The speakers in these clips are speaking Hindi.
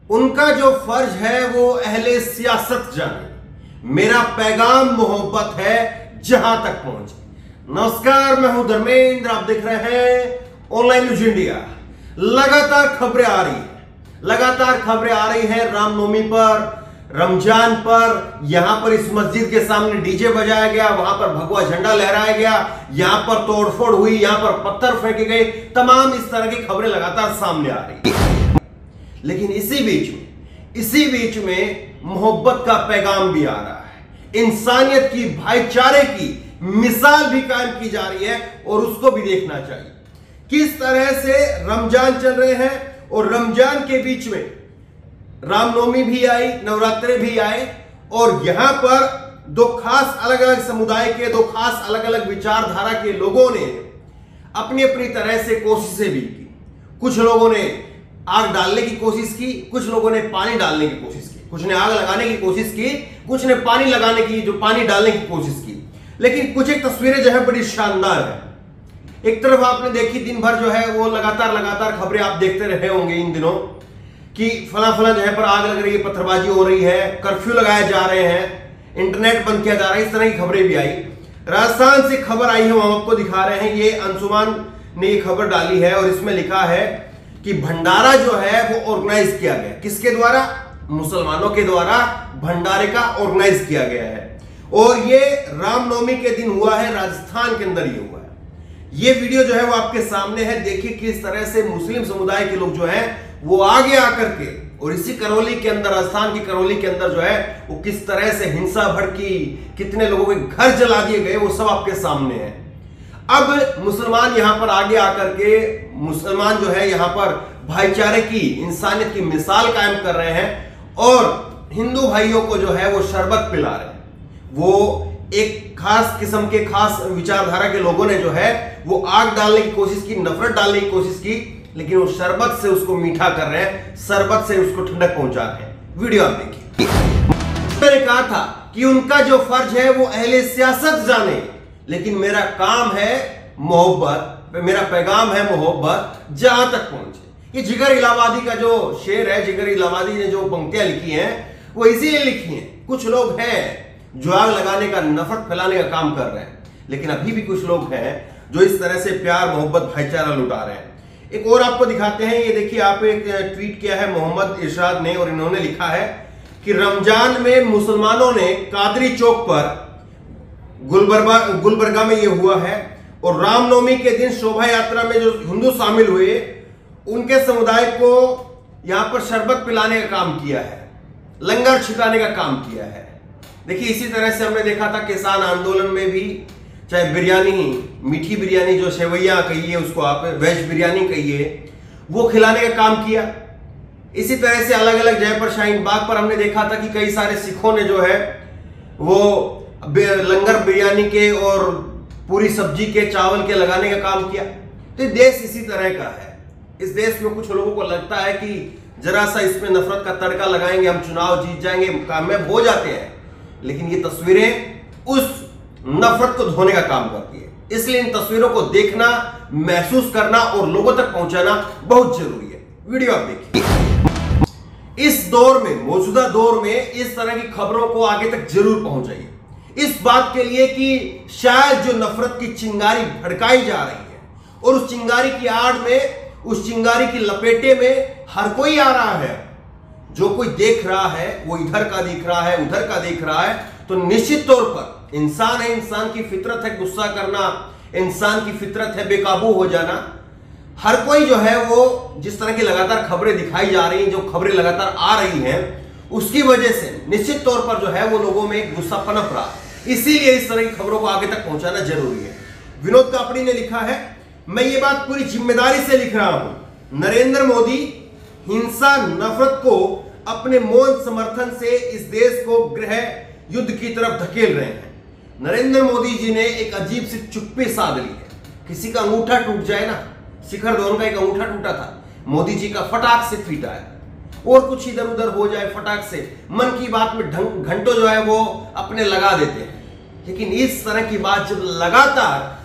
उनका जो फर्ज है वो अहले सियासत जाने, मेरा पैगाम मोहब्बत है जहां तक पहुंचे। नमस्कार, मैं हूं धर्मेंद्र, आप देख रहे हैं ऑनलाइन न्यूज इंडिया। लगातार खबरें आ रही है रामनवमी पर, रमजान पर। यहां पर इस मस्जिद के सामने डीजे बजाया गया, वहां पर भगवा झंडा लहराया गया, यहां पर तोड़फोड़ हुई, यहां पर पत्थर फेंके गए, तमाम इस तरह की खबरें लगातार सामने आ रही है। लेकिन इसी बीच में मोहब्बत का पैगाम भी आ रहा है, इंसानियत की, भाईचारे की मिसाल भी कायम की जा रही है और उसको भी देखना चाहिए। किस तरह से रमजान चल रहे हैं और रमजान के बीच में रामनवमी भी आई, नवरात्रे भी आए और यहां पर दो खास अलग अलग समुदाय के, दो खास अलग अलग विचारधारा के लोगों ने अपनी अपनी तरह से कोशिशें भी की। कुछ लोगों ने आग डालने की कोशिश की, कुछ लोगों ने पानी डालने की कोशिश की, कुछ ने आग लगाने की कोशिश की, कुछ ने पानी डालने की कोशिश की। लेकिन कुछ एक तस्वीरें जो है बड़ी शानदार है। एक तरफ आपने देखी, दिन भर जो है वो लगातार खबरें आप देखते रहे होंगे इन दिनों कि फला जगह पर आग लग रही है, पत्थरबाजी हो रही है, कर्फ्यू लगाए जा रहे हैं, इंटरनेट बंद किया जा रहा है, इस तरह की खबरें भी आई। राजस्थान से खबर आई है, हम आपको दिखा रहे हैं। ये अंशुमान ने ये खबर डाली है और इसमें लिखा है कि भंडारा जो है वो ऑर्गेनाइज किया गया। किसके द्वारा? मुसलमानों के द्वारा भंडारे का ऑर्गेनाइज किया गया है और ये रामनवमी के दिन हुआ है, राजस्थान के अंदर ये हुआ है। ये वीडियो जो है वो आपके सामने है। देखिए किस तरह से मुस्लिम समुदाय के लोग जो हैं वो आगे आकर के, और इसी करौली के अंदर, राजस्थान की करौली के अंदर जो है वो किस तरह से हिंसा भड़की, कितने लोगों के घर जला दिए गए, वो सब आपके सामने है। अब मुसलमान यहां पर आगे आकर के, मुसलमान जो है यहां पर भाईचारे की, इंसानियत की मिसाल कायम कर रहे हैं और हिंदू भाइयों को जो है वो शरबत पिला रहे हैं। वो एक खास किस्म के, खास विचारधारा के लोगों ने जो है वो आग डालने की कोशिश की, नफरत डालने की कोशिश की, लेकिन वो शरबत से उसको मीठा कर रहे हैं, शरबत से उसको ठंडक पहुंचा रहे हैं। वीडियो आप देखिए। मैंने कहा था कि उनका जो फर्ज है वो अहले सियासत जाने, लेकिन मेरा काम है मोहब्बत, मेरा पैगाम है मोहब्बत जहां तक पहुंचे। ये जिगर इलाहाबादी का जो शेर है, जिगर इलाहाबादी ने जो पंक्तियां लिखी हैं वो इसीलिए लिखी हैं। कुछ लोग हैं जो आग लगाने का, नफरत फैलाने का काम कर रहे हैं, लेकिन अभी भी कुछ लोग हैं जो इस तरह से प्यार, मोहब्बत, भाईचारा लुटा रहे हैं। एक और आपको दिखाते हैं। ये देखिए, आप एक ट्वीट किया है मोहम्मद इरशाद ने और इन्होंने लिखा है कि रमजान में मुसलमानों ने कादरी चौक पर, गुलबर्गा में ये हुआ है, और रामनवमी के दिन शोभा यात्रा में जो हिंदू शामिल हुए उनके समुदाय को यहां पर शरबत पिलाने का काम किया है, लंगर छिकाने का काम किया है। देखिए इसी तरह से हमने देखा था किसान आंदोलन में भी, चाहे बिरयानी, मीठी बिरयानी जो सेवैया कहिए, उसको आप वेज बिरयानी कहिए, वो खिलाने का काम किया। इसी तरह से अलग अलग जगह पर, शाहीन बाग पर हमने देखा था कि कई सारे सिखों ने जो है वो लंगर बिरयानी के और पूरी सब्जी के, चावल के लगाने का काम किया। तो देश इसी तरह का है। इस देश में कुछ लोगों को लगता है कि जरा सा इसमें नफरत का तड़का लगाएंगे, हम चुनाव जीत जाएंगे, कामयाब हो जाते हैं, लेकिन ये तस्वीरें उस नफरत को धोने का काम करती है। इसलिए इन तस्वीरों को देखना, महसूस करना और लोगों तक पहुंचाना बहुत जरूरी है। वीडियो आप देखिए। इस दौर में, मौजूदा दौर में, इस तरह की खबरों को आगे तक जरूर पहुंचाइए, इस बात के लिए कि शायद जो नफरत की चिंगारी भड़काई जा रही है और उस चिंगारी की आड़ में, उस चिंगारी की लपेटे में हर कोई आ रहा है। जो कोई देख रहा है वो इधर का देख रहा है, उधर का देख रहा है, तो निश्चित तौर पर इंसान है, इंसान की फितरत है गुस्सा करना, इंसान की फितरत है बेकाबू हो जाना। हर कोई जो है वो, जिस तरह की लगातार खबरें दिखाई जा रही हैं, जो खबरें लगातार आ रही हैं, उसकी वजह से निश्चित तौर पर जो है वो लोगों में एक गुस्सा पनप रहा। इसीलिए इस तरह की खबरों को आगे तक पहुंचाना जरूरी है। विनोद कापड़ी ने लिखा है, मैं ये बात पूरी जिम्मेदारी से लिख रहा हूं, नरेंद्र मोदी हिंसा, नफरत को अपने मौन समर्थन से इस देश को गृह युद्ध की तरफ धकेल रहे हैं। नरेंद्र मोदी जी ने एक अजीब सी चुप्पी साध ली है। किसी का अंगूठा टूट जाए ना, शिखर धवन का एक अंगूठा टूटा था, मोदी जी का फटाक से फीटा है, और कुछ इधर उधर हो जाए फटाक से, मन की बात में घंटों जो है वो अपने लगा देते हैं। लेकिन इस तरह की बात जब लगातार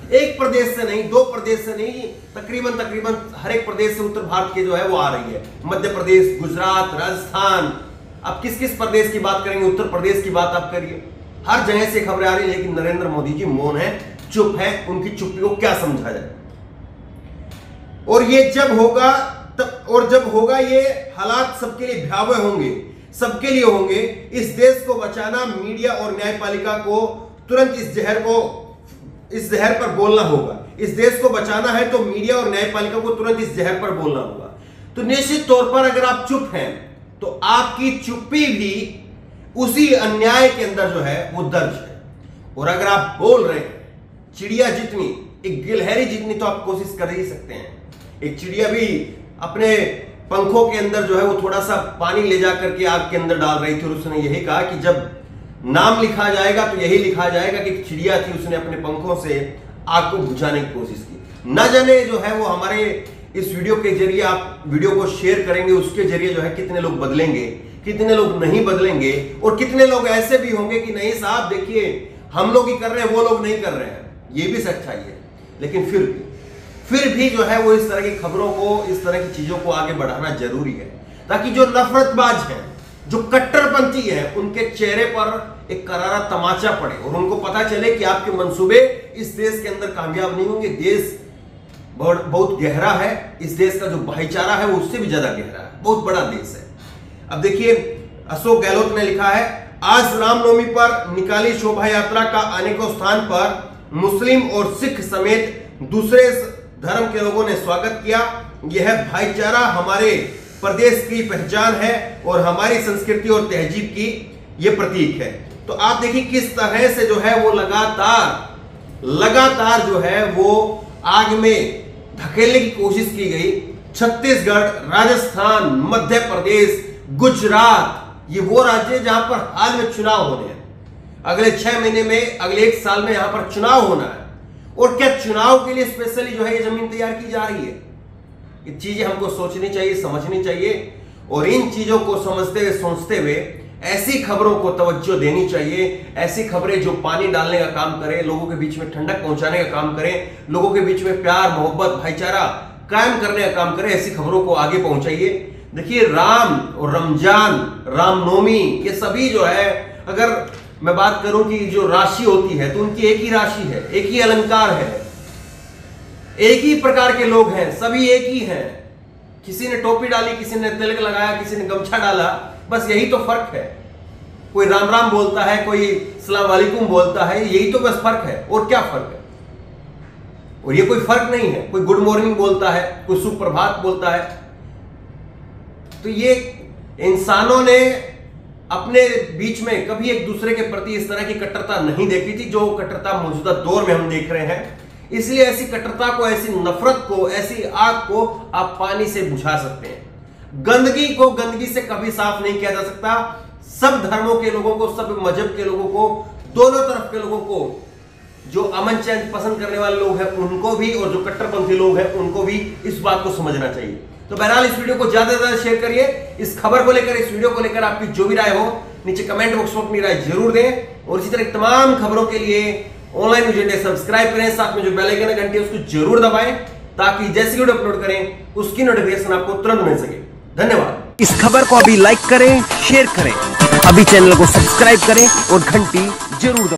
एक प्रदेश से नहीं, दो प्रदेश से नहीं, तकरीबन हर एक प्रदेश से उत्तर भारत के जो है वो आ रही है। मध्य प्रदेश, गुजरात, राजस्थान, अब किस किस प्रदेश की बात करेंगे, उत्तर प्रदेश की बात आप करिए, हर जगह से खबरें आ रही है। लेकिन नरेंद्र मोदी जी मौन है, चुप है, उनकी चुप्पी को क्या समझा जाए। और ये जब होगा जब होगा ये हालात सबके लिए भयावह होंगे, सबके लिए होंगे। इस देश को बचाना मीडिया और न्यायपालिका को तुरंत इस जहर पर बोलना होगा। इस देश को बचाना है तो मीडिया और न्यायपालिका को तुरंत इस जहर पर बोलना होगा। तो निश्चित तौर पर अगर आप चुप हैं तो आपकी चुप्पी भी उसी अन्याय के अंदर जो है वो दर्ज है। और अगर आप बोल रहे हैं, चिड़िया जितनी, एक गिलहरी जितनी तो आप कोशिश कर ही सकते हैं। एक चिड़िया भी अपने पंखों के अंदर जो है वो थोड़ा सा पानी ले जा करके आग के अंदर डाल रही थी, और उसने यही कहा कि जब नाम लिखा जाएगा तो यही लिखा जाएगा कि चिड़िया थी, उसने अपने पंखों से आग को बुझाने की कोशिश की। न जाने जो है वो हमारे इस वीडियो के जरिए, आप वीडियो को शेयर करेंगे, उसके जरिए जो है कितने लोग बदलेंगे, कितने लोग नहीं बदलेंगे, और कितने लोग ऐसे भी होंगे कि नहीं साहब देखिए हम लोग ही कर रहे हैं, वो लोग नहीं कर रहे हैं। ये भी सच्चाई है। लेकिन फिर भी जो है वो इस तरह की खबरों को, इस तरह की चीजों को आगे बढ़ाना जरूरी है, ताकि जो नफरतबाज हैं, जो कट्टरपंथी है, उनके चेहरे पर एक करारा तमाचा पड़े और उनको पता चले कि आपके मंसूबे इस देश के अंदर कामयाब नहीं होंगे। देश बहुत गहरा है, इस देश का जो भाईचारा है वो उससे भी ज्यादा गहरा है, बहुत बड़ा देश है। अब देखिए, अशोक गहलोत ने लिखा है, आज रामनवमी पर निकाली शोभा यात्रा का अनेकों स्थान पर मुस्लिम और सिख समेत दूसरे धर्म के लोगों ने स्वागत किया। यह भाईचारा हमारे प्रदेश की पहचान है और हमारी संस्कृति और तहजीब की यह प्रतीक है। तो आप देखिए किस तरह से जो है वो लगातार जो है वो आग में धकेलने की कोशिश की गई। छत्तीसगढ़, राजस्थान, मध्य प्रदेश, गुजरात, ये वो राज्य जहां पर हाल में चुनाव होने हैं। अगले 6 महीने में, अगले 1 साल में यहां पर चुनाव होना है। और क्या चुनाव के लिए स्पेशली जो है ये जमीन तैयार की जा रही है? ये चीजें हमको सोचनी चाहिए, समझनी चाहिए, और इन चीजों को समझते हुए, सोचते हुए ऐसी खबरों को तवज्जो देनी चाहिए। ऐसी खबरें जो पानी डालने का काम करें, लोगों के बीच में ठंडक पहुंचाने का काम करें, लोगों के बीच में प्यार, मोहब्बत, भाईचारा कायम करने का काम करें, ऐसी खबरों को आगे पहुंचाइए। देखिए, राम और रमजान, रामनवमी, ये सभी जो है, अगर मैं बात करूं कि जो राशि होती है तो उनकी एक ही राशि है, एक ही अलंकार है, एक ही प्रकार के लोग हैं, सभी एक ही हैं। किसी ने टोपी डाली, किसी ने तिलक लगाया, किसी ने गमछा डाला, बस यही तो फर्क है। कोई राम राम बोलता है, कोई सलाम वालेकुम बोलता है, यही तो बस फर्क है। और क्या फर्क है? और ये कोई फर्क नहीं है। कोई गुड मॉर्निंग बोलता है, कोई सुप्रभात बोलता है। तो ये इंसानों ने अपने बीच में कभी एक दूसरे के प्रति इस तरह की कट्टरता नहीं देखी थी जो कट्टरता मौजूदा दौर में हम देख रहे हैं। इसलिए ऐसी कट्टरता को, ऐसी नफरत को, ऐसी आग को आप पानी से बुझा सकते हैं। गंदगी को गंदगी से कभी साफ नहीं किया जा सकता। सब धर्मों के लोगों को, सब मजहब के लोगों को, दोनों तरफ के लोगों को, जो अमन चैन पसंद करने वाले लोग हैं उनको भी, और जो कट्टरपंथी लोग हैं उनको भी इस बात को समझना चाहिए। तो बहरहाल इस वीडियो को ज्यादा से ज्यादा शेयर करिए। इस खबर को लेकर, इस वीडियो को लेकर आपकी जो भी राय हो नीचे कमेंट बॉक्स में अपनी राय जरूर दें। और इसी तरह तमाम खबरों के लिए ऑनलाइन न्यूज़ इंडिया सब्सक्राइब करें, साथ में जो बेल आइकन है घंटी उसको जरूर दबाएं, ताकि जैसे वीडियो अपलोड करें उसकी नोटिफिकेशन आपको तुरंत मिल सके। धन्यवाद। इस खबर को अभी लाइक करें, शेयर करें, अभी चैनल को सब्सक्राइब करें और घंटी जरूर दबाएं।